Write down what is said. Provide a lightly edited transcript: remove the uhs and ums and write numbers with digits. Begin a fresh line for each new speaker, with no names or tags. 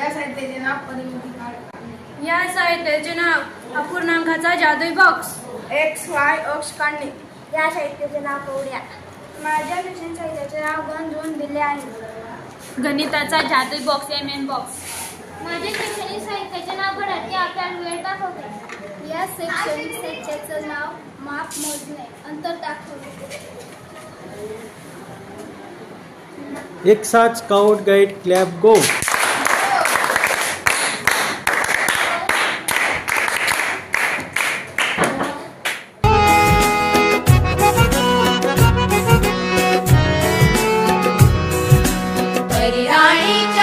या साहित्याचे नाव परिमिती काढणे.
या साहित्याचे नाव अपूर्णांकाचा जादुई बॉक्स.
XY अक्ष काढणे.
या साहित्याचे नाव कवड्या.
माझ्या शिक्षण साहित्याचे नाव गंजवून दिले आहे.
गणिताचा जादुई बॉक्स MM बॉक्स.
माझे शैक्षणिक साहित्याचे नाव घड्याळ ते आपल्याला वेळ दाखवते.
या शैक्षणिक साहित्याचं नाव माप मोजणे अंतर दाखवणे.
एक साथ स्काउट गाइड क्लैप गो.
परिराणीच्या